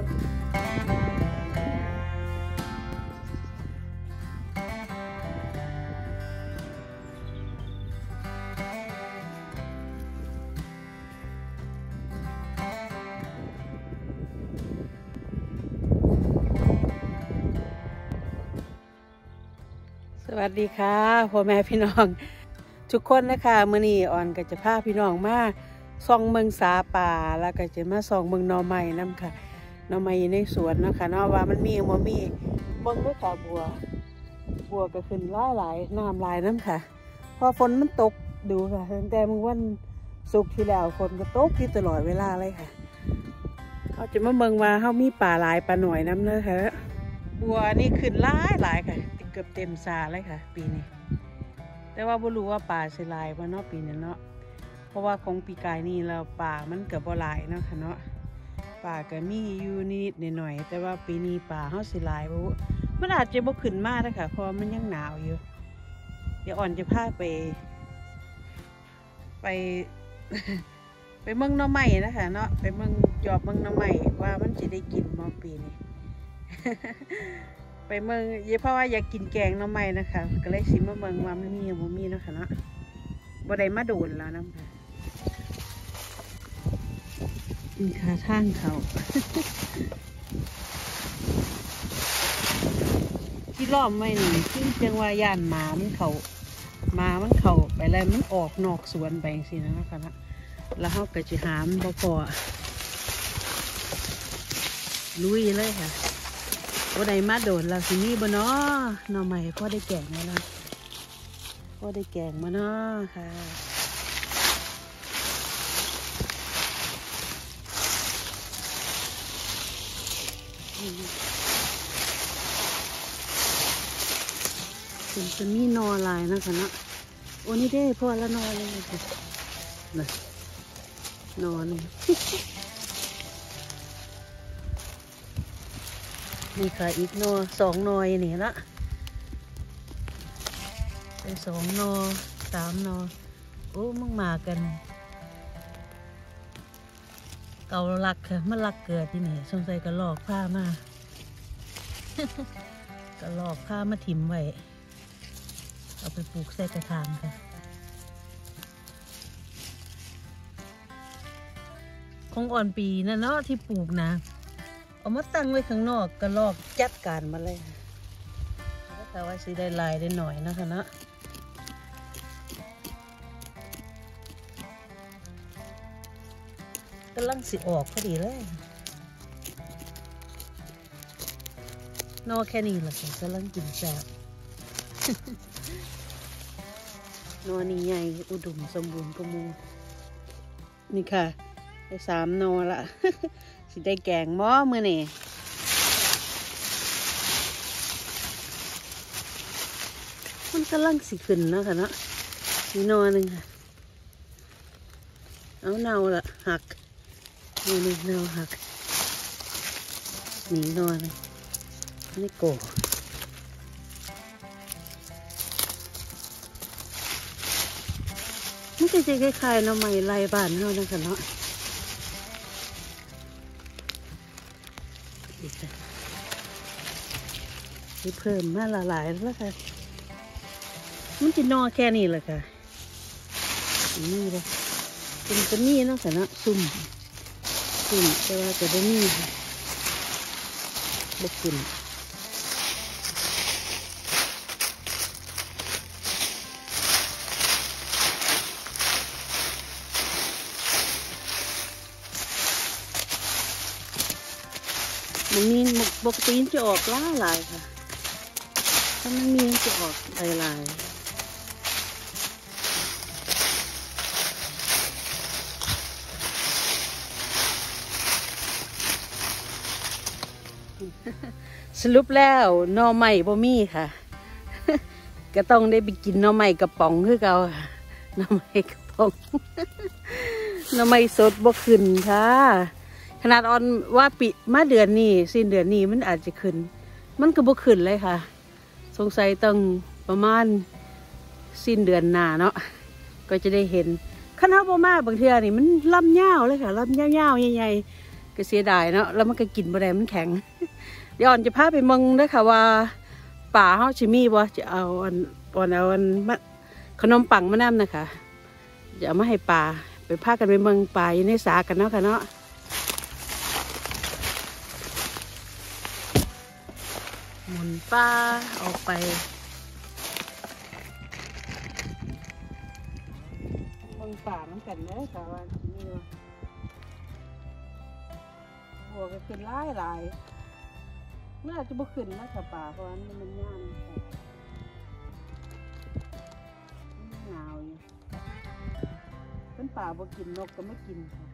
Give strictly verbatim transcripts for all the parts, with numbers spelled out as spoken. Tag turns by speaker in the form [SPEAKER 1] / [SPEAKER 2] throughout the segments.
[SPEAKER 1] สวัสดีค่ะพ่อแม่พี่น้องทุกคนนะคะมื้อนี้อ่อนก็จะพาพี่น้องมาส่องเมืองสาป่าแล้วก็จะมาส่องเมืองหน่อไม้น้ำค่ะหน่อไม้ในสวนเนาะค่ะเนาะว่ามันมีบ่มีเบิ่งด้วยค่ะบัวบัวก็ขึ้นหลายหลายน้ำหลายน้ำค่ะพอฝนมันตกดูค่ะตั้งแต่เมื่อวันศุกร์ที่แล้วฝนก็ตกที่ตลอดเวลาเลยค่ะเขาจะมาเบิ่งว่าเขามีป่าหลายป่าหน่อยน้ำเนื้อค่ะบัวนี่ขึ้นหลายหลายค่ะเกือบเต็มซาเลยค่ะปีนี้แต่ว่าบ่รู้ว่าป่าสิหลายบ่เนาะปีนี้เนาะเพราะว่าของปีกายนี่เราป่ามันเกือบบ่หลายเนาะค่ะเนาะป่าก็มีอยู่นิดๆหน่อยๆแต่ว่าปีนี้ป่าเฮาสิหลายบ่มันอาจจะบ่ขึ้นมาเด้อค่ะเพราะมันยังหนาวอยู่เดี๋ยวอ่อนจะพาไปไปไปเมืองหน่อไม้นะคะเนาะไปเมืองจอบเมืองหน่อไม้ว่ามันสิได้กินบ่ปีนี้ ไปเมืองเพราะว่าอยากกินแกงหน่อไม้นะคะก็เลยสิมาเมืองว่ามันมีบ่มีเนาะค่ะเนาะบ่ได้มาโดนแล้วนะค่ะมีขาทางเขา ที่ล้อมไว้นี่ซึ่งจังว่าย่านหมามันเขาหมามันเขาไปแล้วมันออกนอกสวนไปสินะคะนะแล้วเขาก็จะหามบ่พอลุยเลยค่ะว่าได้มาโดนเราสินี่บ่เนาะหน่อไม้พ่อได้แกงแล้วนะพ่อได้แกงมาเนาะค่ะเป็นจะมีนอลายนะคะเนาะโอ้นี่ได้พ่อละนอเลยค่ะนะนอเลยนี่ค่ะอีกนอสองนอยนี่ละไปสองนอสามนอโอ้มึงมากันเกาลักค่ะมันลักเกิดที่นี่สงสัยก็หลอกผ้ามา ก็หลอกผ้ามาถิ่มไว้เอาไปปลูกใส่กระถางค่ะของอ่อนปีนะเนาะที่ปลูกนะเอามาตั้งไว้ข้างนอกก็ลอกจัดการมาเลยแล้วแต่ว่าสิได้ลายได้หน่อยนะคะเนาะกำลังสิออกพอดีเลยนอแค่นี้แหละค่ะกำลังกินแซ่บ นอนี่ใหญ่อุดมสมบูรณ์กมูนี่ค่ะได้สามนอละ สิได้แกงหม้อมือนี่มันกำลังสิขึ้นแล้วค่ะเนาะมีนอหนึ่งค่ะเอาเนาละหักนี่นี่เนาหักนี่นอเลยนี่โกมันจะคล้ายๆหน่อไม้ลายบ้านเนาะนะคะเนาะที่เพิ่มมาหลายๆแล้วค่ะมันจะนอแค่นี้แหละค่ะนี่เลยเป็นตัวนี้เนาะค่ะเนาะซุ่มซุ่มแต่ว่าจะได้นี่ค่ะบกินมันมีปกติจะออกล่าลายค่ะถ้ามันมีจะออกลายลายสรุปแล้วหน่อไม้บ่มีค่ะ ก็ต้องได้ไปกินหน่อไม้กระป๋องคือเก่าหน่อไม้กระป๋อง หน่อไม้สดบ่ขึ้นค่ะขนาดออนว่าปิมาเดือนนี้สิ้นเดือนนี้มันอาจจะขึ้นมันก็บ่ขึ้นเลยค่ะสงสัยต้องประมาณสิ้นเดือนหน้าเนาะก็จะได้เห็นคณะบ่มาบางเทื่อนี่มันลำยาวเลยค่ะลำยาวๆใหญ่ๆก็เสียดายเนาะแล้วมันก็กินบ่ได้มันแข็งเดี๋ยวอ่อนจะพาไปเมืองด้วยค่ะว่าป่าเฮาสิมีบ่จะเอาอันอ่อนเอาอันขนมปังมะน้ำนะคะจะเอามาให้ป่าไปพากันไปเมืองป่าอยู่ในสากันเนาะค่ะเนาะหมุนป่าออกไปเมืองป่ามันกันเด้อค่ะว่านี่ว่าหัวก็ขึ้นหลายหลายเมื่อจะบ่ขึ้นนะค่ะป่าเพราะว่ามันมันย่านหนาวอยู่เป็นป่าบ่กินนกก็ไม่กินค่ะ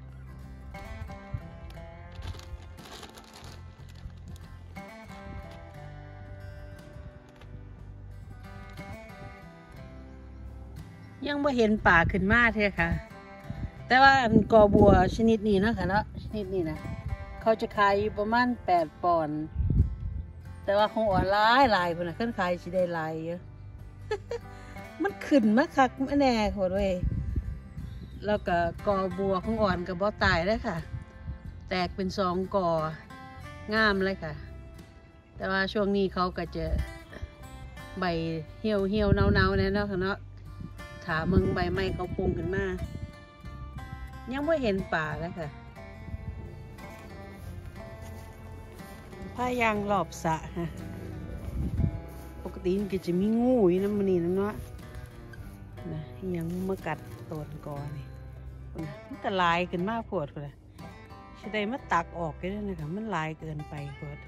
[SPEAKER 1] ยังบ่เห็นป่าขึ้นมาเท่ค่ะแต่ว่ากอบัวชนิดนี้นะค่ะเนาะชนิดนี้นะเขาจะขายอยู่ประมาณแปดปอนด์แต่ว่าของอ่อนหลายหลายคนนะขึ้นขายสิได้หลายเยอะ มันขึ้นมาคักไม่แน่โหดเว้ยแล้วก็กอบัวของอ่อนกับบ่ตายเลยค่ะแตกเป็นสองกองามเลยค่ะแต่ว่าช่วงนี้เขาก็จะใบเหี่ยวเหี่ยวเนาเนาเนี่ยเนาะเนาะถามึงใบไม้เขาปรุงขึ้นมายังไม่เห็นป่าแล้วค่ะผ้ายางหลอบสะฮะปกติมันก็จะมีงูอยู่น้ำมันนี่นั่นเนาะนะยังมากัดต้นกอนี่มันก็ลายขึ้นมากปวดเลยจะได้มาตักออกได้เลยค่ะมันลายเกินไปปวด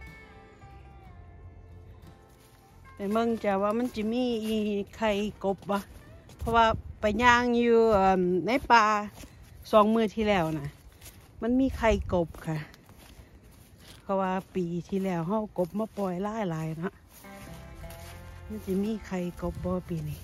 [SPEAKER 1] แต่เมืองจะว่ามันจะมีอีไข่กบวะเพราะว่าไปย่างอยู่ในป่าสองมือที่แล้วนะมันมีไข่กบค่ะเพราะว่าปีที่แล้วเขากบมาปล่อยล่าลายนะมันจะมีไข่กบบ่ปีนี้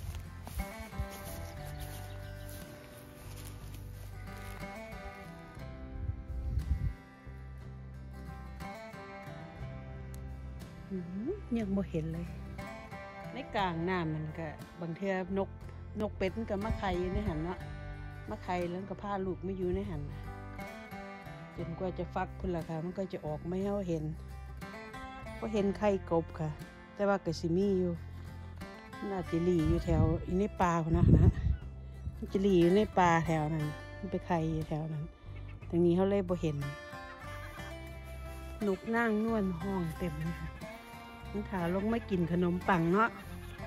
[SPEAKER 1] ยังบ่เห็นเลยในกลางน้ำมันก็บางเทื่อนกนกเป็ดมันก็มาไข่ในหันเนาะมาไข่แล้วก็พาลูกไม่อยู่ในหันจนกว่าจะฟักพุ่นละค่ะมันก็จะออกไม่ให้เห็นเพราะเห็นไข่กบค่ะแต่ว่าก็สิมีอยู่น่าจะหลีอยู่แถวอีในป่าคนนะนะมันจะหลีอยู่ในป่าแถวนั้นมันไปไข่อยู่แถวนั้นตรงนี้เขาเลยบ่เห็นนกนั่งนวลห้องเต็มเลยค่ะมันขาลงไม่กินขนมปังเนาะ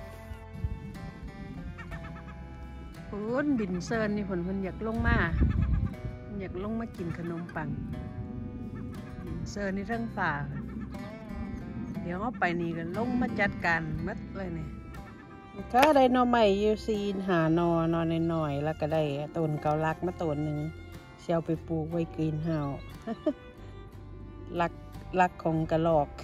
[SPEAKER 1] ผลบินเซินนี่ผลคนอยากลงมาอยากลงมากินขนมปังบินเซินนี่ทั้งฝ่าเดี๋ยวเอาไปนี่กันลงมาจัดการมัดเลยเนี่ยก็ได้นอใหม่ยูซีนหานอนอนหน่อยๆแล้วก็ได้ต้นเกาลักมาต้นหนึ่งเชียวไปปลูกไว้กรีนเฮาส์ลักลักของกระหลอก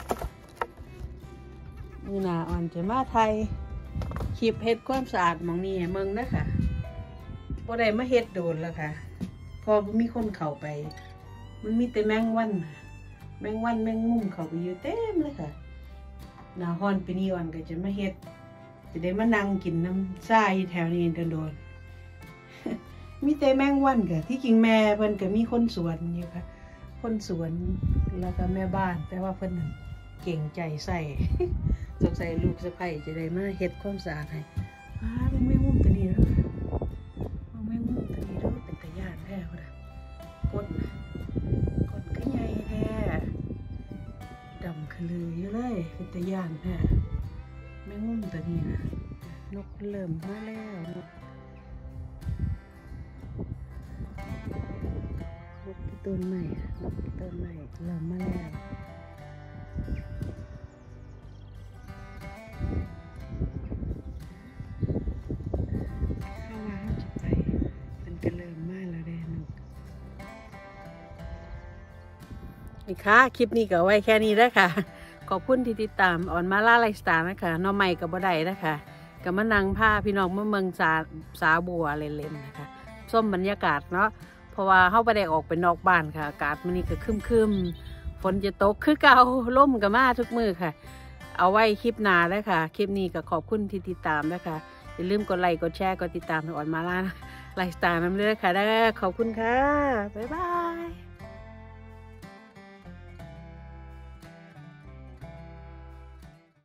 [SPEAKER 1] นี่นาอ่อนจะมาไทยคลิปเฮ็ดความสะอาดมองนี่เมืองนะค่ะพอได้มาเฮ็ดโดนแล้วค่ะพอมีคนเข้าไปมันมีแต่แมงวันแมงวันแมงมุมเข้าไปอยู่เต็มเลยค่ะหน้าฮ้อนปีนี้อ่อนก็จะมาเฮ็ดจะได้มานั่งกินน้ำทรายแถวนี้โดนๆมีแต่แมงวันค่ะที่จริงแม่เพิ่นก็มีคนสวนอยู่ค่ะคนสวนแล้วก็แม่บ้านแต่ว่าเพิ่นเก่งใจใส่สงสัยลูกสะใภ้จะได้มาเฮ็ดความสะอาดให้อ้าเป็นแมงมุมตัวนี้แล้วเอาแมงมุมตัวนี้แล้วเป็นตะย่านแท้คนน่ะก้นก้นก็ใหญ่แท้ดำคือลืออยู่เลยเป็นตะย่านแท้แมงมุมตัวนี้นะนกเริ่มมาแล้วนกต้นใหม่นกต้นใหม่เริ่มมาแล้วนี่ค่ะคลิปนี้ก็ไว้แค่นี้แล้วค่ะขอบคุณที่ติดตามอ่อนมาล่าไลฟ์สไตล์นะคะน้องใหม่กับบ่ได้นะคะกับมะนังผ้าพี่น้องเมื่อเมืองสาสาบัวเล่นๆนะคะส้มบรรยากาศเนาะเพราะว่าเข้าไปได้ออกไปนอกบ้านค่ะอากาศมันนี่ก็คึมๆฝนจะตกคือเก่าล่มกับมาทุกมือค่ะเอาไว้คลิปหน้าแล้วค่ะคลิปนี้ก็ขอบคุณที่ติดตามนะคะอย่าลืมกดไลค์กดแชร์กดติดตามอ่อนมาล่าไลฟ์สไตล์น้ำเลือดค่ะได้ขอบคุณค่ะบ๊ายบาย